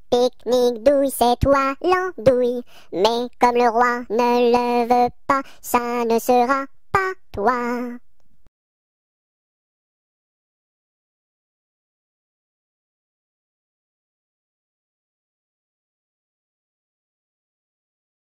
Pique-nique douille, c'est toi l'andouille. Mais comme le roi ne le veut pas, ça ne sera pas toi.